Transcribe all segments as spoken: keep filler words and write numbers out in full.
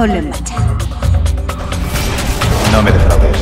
Ponlo en marcha. No me defraudes.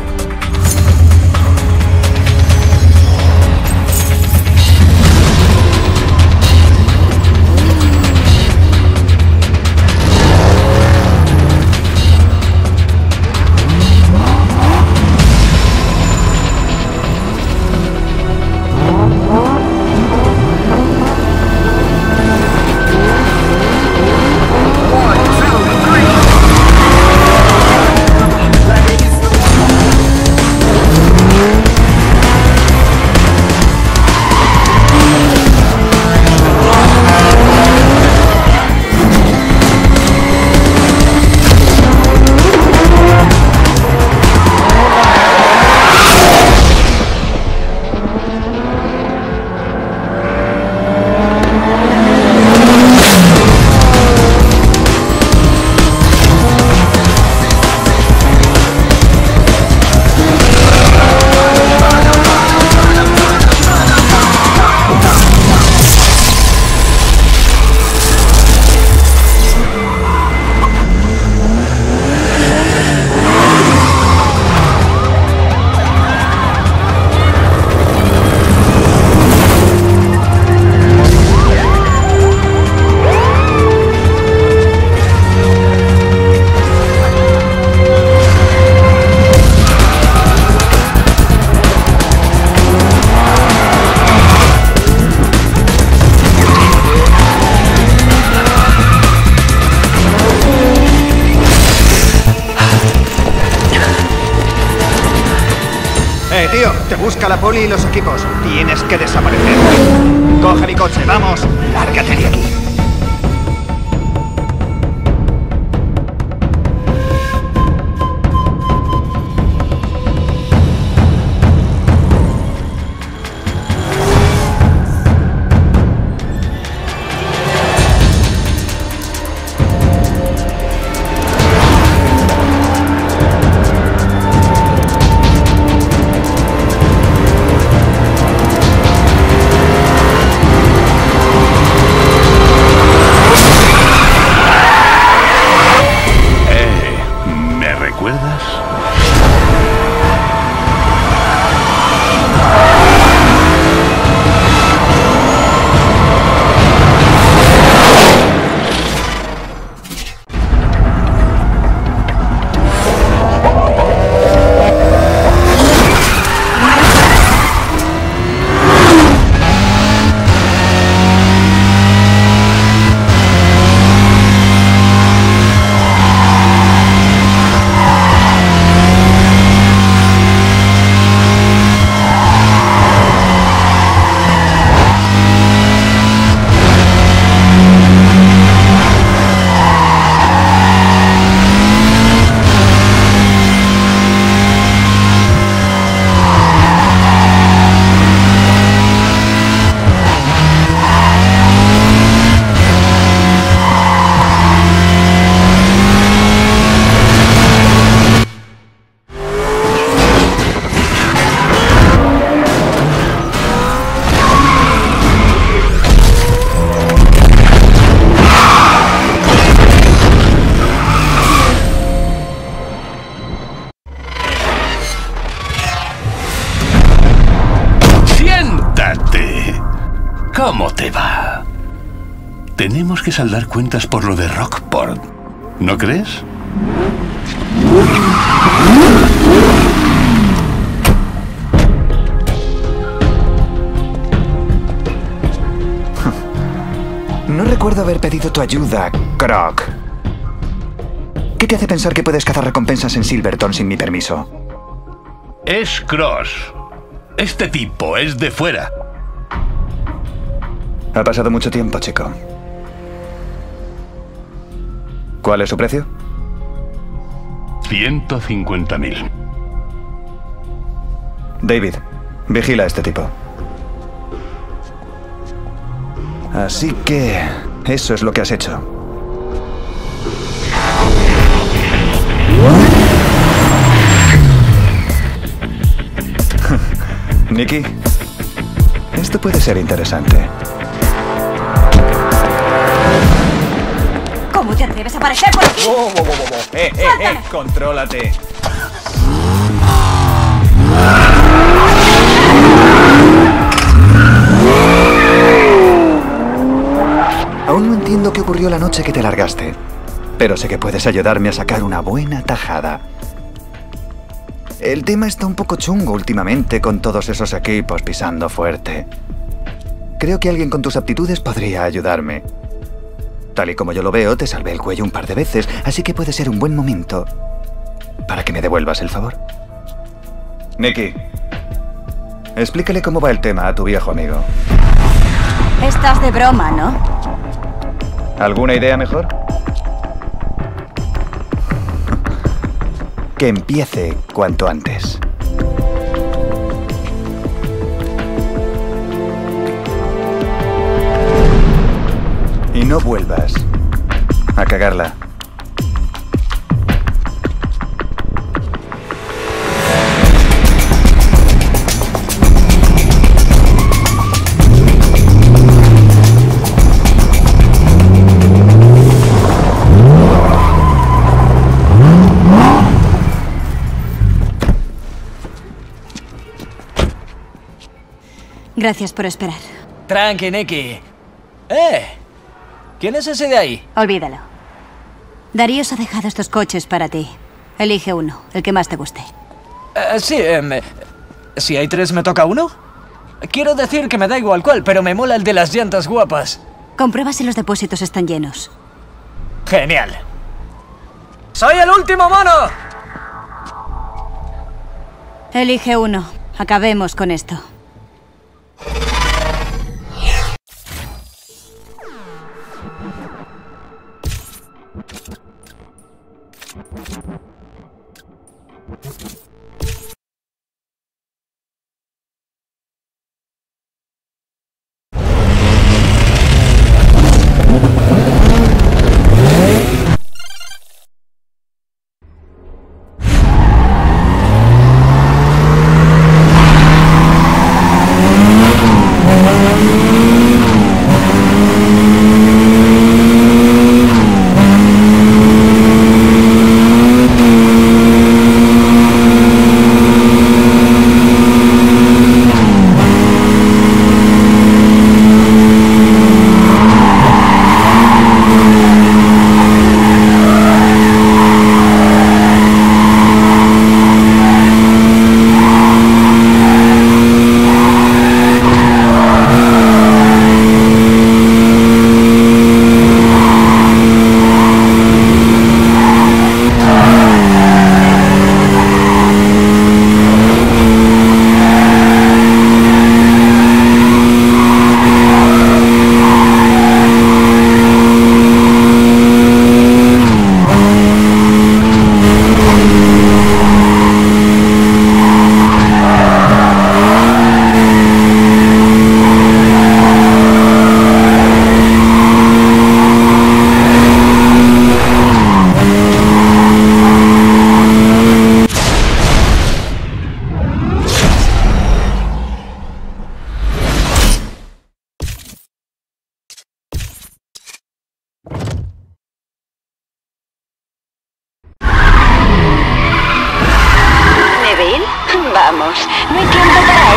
Eh, tío, te busca la poli y los equipos. Tienes que desaparecer. Coge mi coche, vamos. Lárgate de aquí. ¿Cómo te va? Tenemos que saldar cuentas por lo de Rockport, ¿no crees? No recuerdo haber pedido tu ayuda, Croc. ¿Qué te hace pensar que puedes cazar recompensas en Silverton sin mi permiso? Es Cross. Este tipo es de fuera. Ha pasado mucho tiempo, chico. ¿Cuál es su precio? ciento cincuenta mil. David, vigila a este tipo. Así que... eso es lo que has hecho. Nicky, esto puede ser interesante. ¿Cómo ¿Te atreves a aparecer por aquí? ¡Oh, oh, oh, oh! ¡Eh, eh, eh! ¡Contrólate! Aún no entiendo qué ocurrió la noche que te largaste, pero sé que puedes ayudarme a sacar una buena tajada. El tema está un poco chungo últimamente con todos esos equipos pisando fuerte. Creo que alguien con tus aptitudes podría ayudarme. Tal y como yo lo veo, te salvé el cuello un par de veces, así que puede ser un buen momento para que me devuelvas el favor. Nikki, explícale cómo va el tema a tu viejo amigo. Estás de broma, ¿no? ¿Alguna idea mejor? Que empiece cuanto antes. Y no vuelvas a cagarla. Gracias por esperar. Tranqui, Nikki. ¡Eh! ¿Quién es ese de ahí? Olvídalo. Daríos ha dejado estos coches para ti. Elige uno, el que más te guste. Eh, sí, eh, si hay tres, ¿me toca uno? Quiero decir que me da igual cuál, pero me mola el de las llantas guapas. Comprueba si los depósitos están llenos. Genial. ¡Soy el último mono! Elige uno. Acabemos con esto. Vamos, no hay tiempo para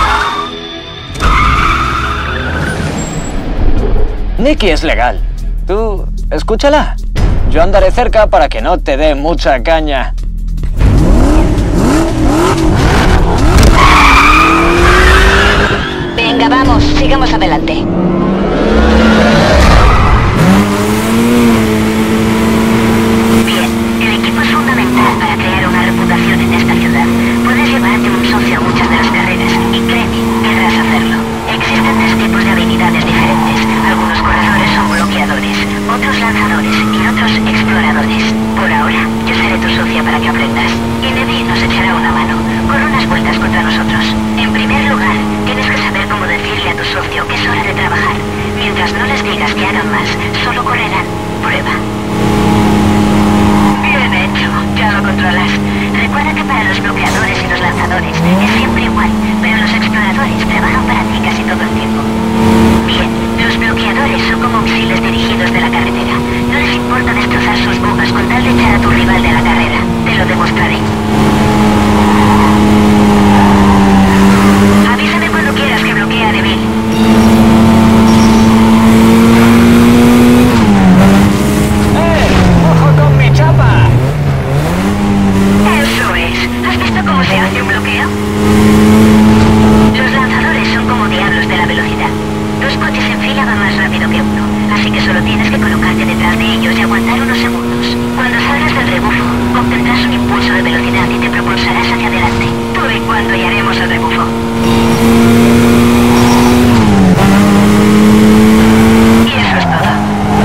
eso. Nikki es legal. Tú, escúchala. Yo andaré cerca para que no te dé mucha caña. Venga, vamos, sigamos adelante. Bien, el equipo es fundamental para crear una reputación en esta ciudad. Puedes llevarte un socio a muchas de las carreras y créeme, querrás hacerlo. Existen tres tipos de habilidades diferentes. Algunos corredores son bloqueadores, otros lanzadores y otros exploradores. Por ahora, yo seré tu socia para que aprendas. Y Nevi nos echará una mano. Corre unas vueltas contra nosotros. En primer lugar, tienes que saber cómo decirle a tu socio que es hora de trabajar. Mientras no les digas que hagan más, solo correrán. Prueba. Bien hecho, ya lo controlas. Recuerda que para los bloqueadores y los lanzadores es siempre igual, pero los exploradores trabajan para ti casi todo el tiempo. Bien, los bloqueadores son como misiles dirigidos de la carretera. No les importa kilómetros con tal de echar a tu rival de la carrera. Te lo demostraré. Avísame cuando quieras que bloquee a Neville. ¡Eh! ¡Ojo con mi chapa! Eso es. ¿Has visto cómo se hace un bloqueo? Los lanzadores son como diablos de la velocidad. Dos coches en fila van más rápido que uno, así que solo tienes que colocarte detrás de ellos y aguantar unos segundos. Cuando salgas del rebufo, obtendrás un impulso de velocidad y te propulsarás hacia adelante. Tú y cuando y haremos el rebufo. Y eso es todo.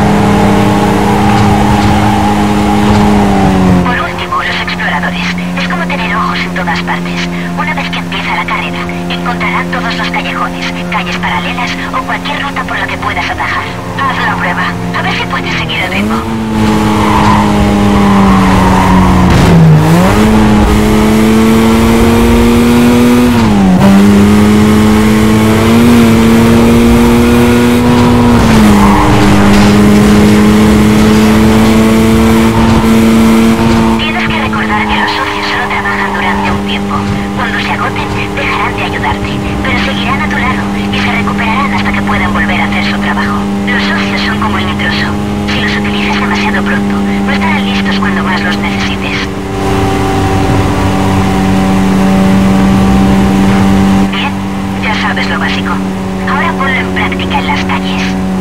Por último, los exploradores. Es como tener ojos en todas partes. Una vez que empieza la carrera, encontrarán todos los callejones, calles paralelas o cualquier ruta por la que puedas atajar. Haz la prueba, a ver si puedes seguir el ritmo. Tienes que recordar que los socios solo trabajan durante un tiempo. Cuando se agoten, dejarán de ayudarte, pero seguirán a tu lado y se recuperarán hasta que puedan volver a hacer su trabajo. Los socios son como el nitroso. Si los utilizas demasiado pronto, no estarán listos cuando más los necesites. Bien, ya sabes lo básico. Ahora ponlo en práctica en las calles.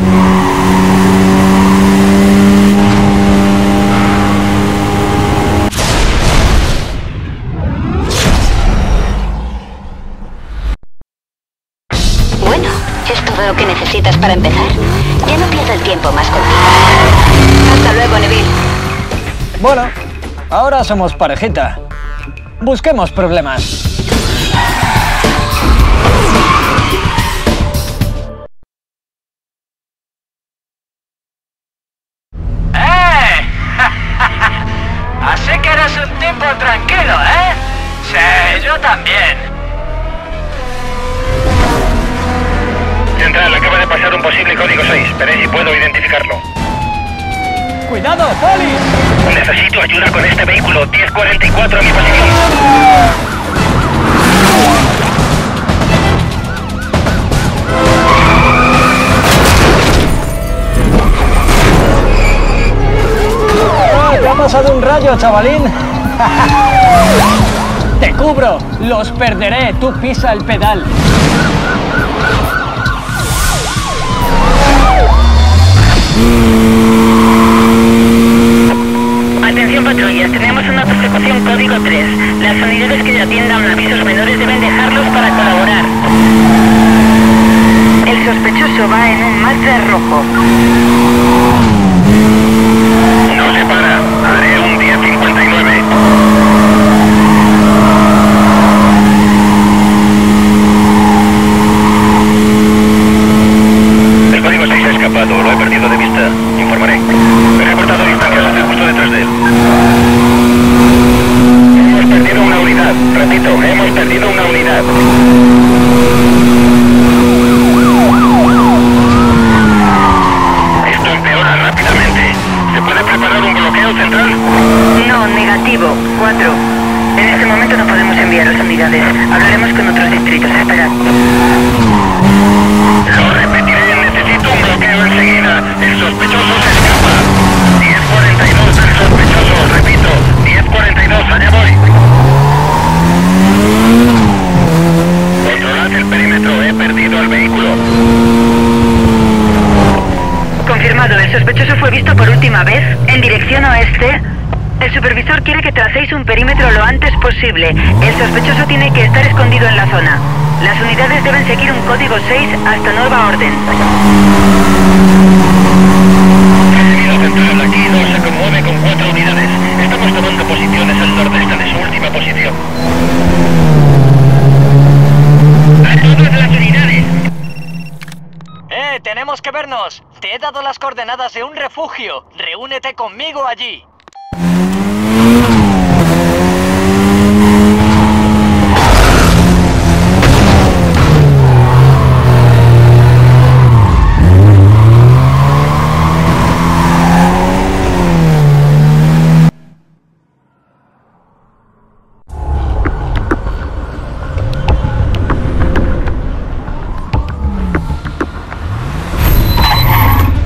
Bueno, es todo lo que necesitas para empezar. Ya no pierdo el tiempo más contigo. Hasta luego, Neville. Bueno, ahora somos parejita. Busquemos problemas. ¡Eh! Así que eres un tipo tranquilo, ¿eh? Sí, yo también. Central, acaba de pasar un posible código seis. Veré si puedo identificarlo. ¡Cuidado, Poli! Necesito ayuda con este vehículo. diez cuarenta y cuatro a mi posición. ¡Ah, te ha pasado un rayo, chavalín! ¡Te cubro! ¡Los perderé! ¡Tú pisa el pedal! Atención patrullas, tenemos una persecución código tres. Las unidades que ya atiendan avisos menores deben dejarlos para colaborar. El sospechoso va en un Mazda rojo. No se para. Haré un diez cincuenta y nueve. El código seis ha escapado. Lo he perdido de vista. Informaré. He reportado distancias. Estoy justo detrás de él. Hemos perdido una unidad. Repito, hemos perdido una unidad. Esto empeora rápidamente. ¿Se puede preparar un bloqueo central? No, negativo. Cuatro. En este momento no podemos enviar las unidades. Hablaremos con otros distritos. Esperad. Lo repetiré. Necesito un bloqueo enseguida. El sospechoso se escapa. diez cuarenta y dos del sospechoso. Repito, diez cuarenta y dos. Allá voy. Controlad el perímetro. He perdido el vehículo. Confirmado. El sospechoso fue visto por última vez en dirección oeste. El supervisor quiere que tracéis un perímetro lo antes posible. El sospechoso tiene que estar escondido en la zona. Las unidades deben seguir un código seis hasta nueva orden. Recibido central. Aquí dos se conmueve con cuatro unidades. Estamos tomando posiciones al nordeste de su última posición. ¡A todas las unidades! ¡Eh! ¡Tenemos que vernos! Te he dado las coordenadas de un refugio. Reúnete conmigo allí.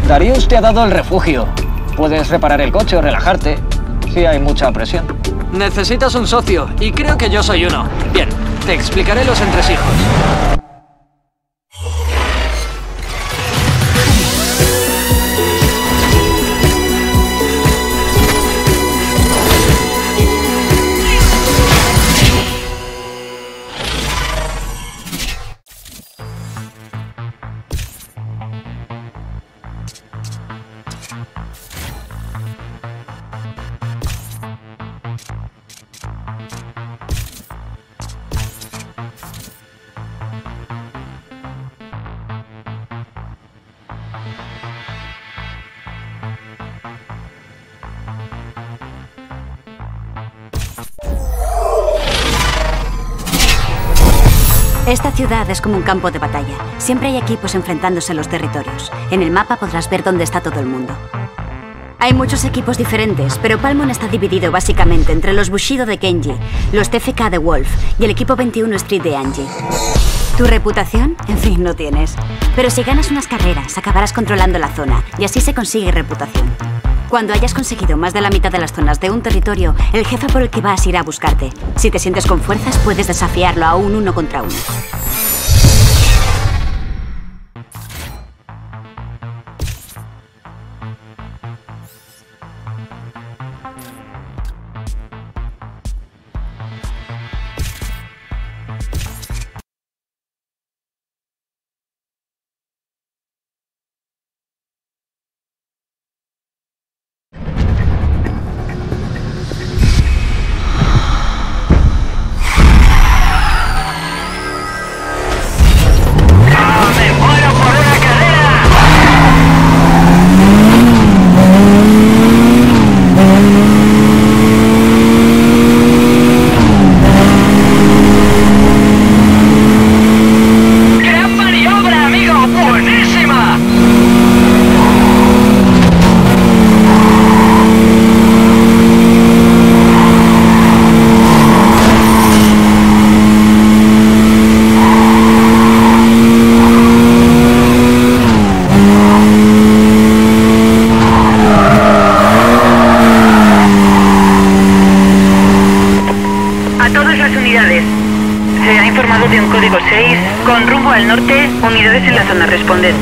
Darius te ha dado el refugio. Puedes reparar el coche o relajarte, si hay mucha presión. Necesitas un socio, y creo que yo soy uno. Bien, te explicaré los entresijos. Esta ciudad es como un campo de batalla. Siempre hay equipos enfrentándose en los territorios. En el mapa podrás ver dónde está todo el mundo. Hay muchos equipos diferentes, pero Palmon está dividido básicamente entre los Bushido de Kenji, los T F K de Wolf y el equipo veintiuno Street de Angie. ¿Tu reputación? En fin, no tienes. Pero si ganas unas carreras, acabarás controlando la zona, y así se consigue reputación. Cuando hayas conseguido más de la mitad de las zonas de un territorio, el jefe por el que vas irá a buscarte. Si te sientes con fuerzas, puedes desafiarlo a un uno contra uno. Se ha informado de un código seis con rumbo al norte, unidades en la zona responden.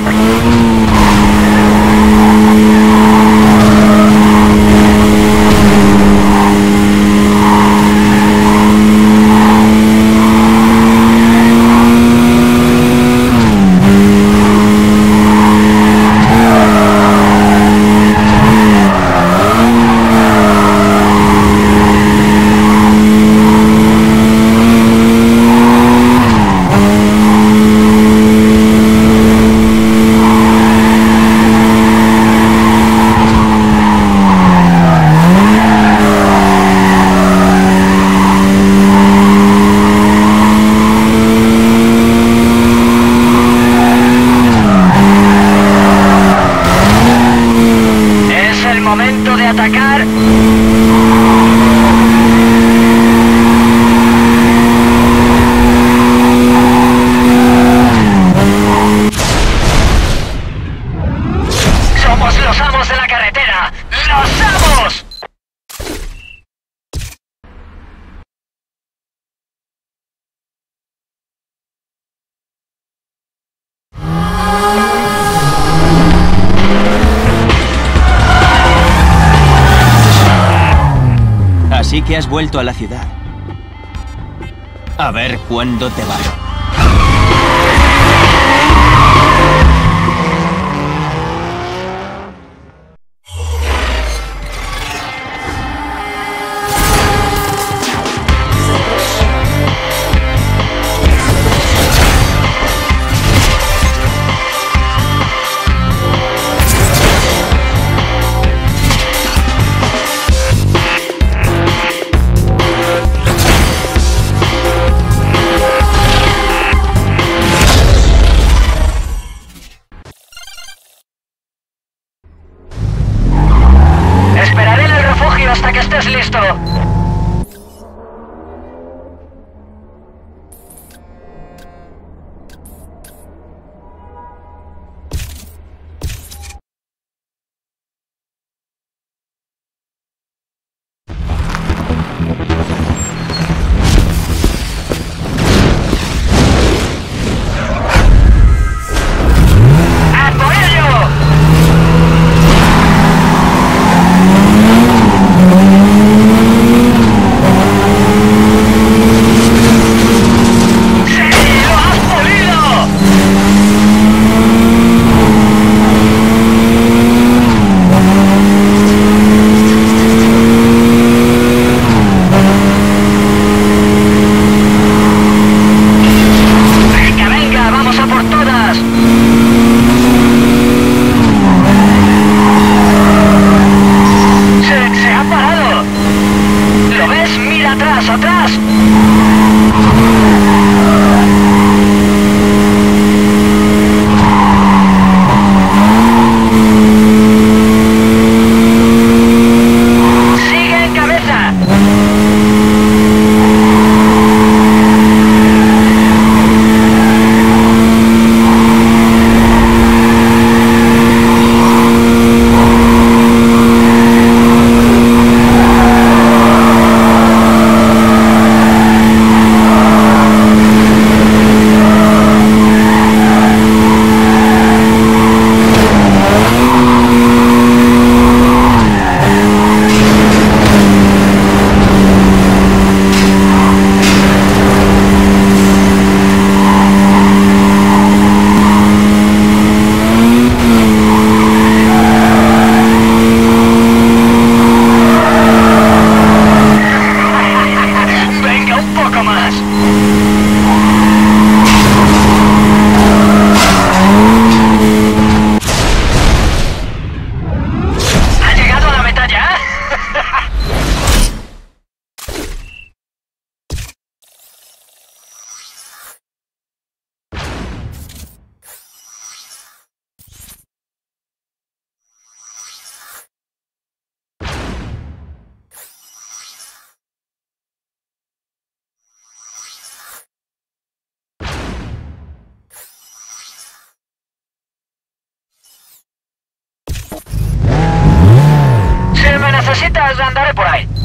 Momento de atacar. Somos los amos de la carretera. ¡Los amos! Así que has vuelto a la ciudad. A ver cuándo te vas. Esperaré en el refugio hasta que estés listo. días andaré por ahí.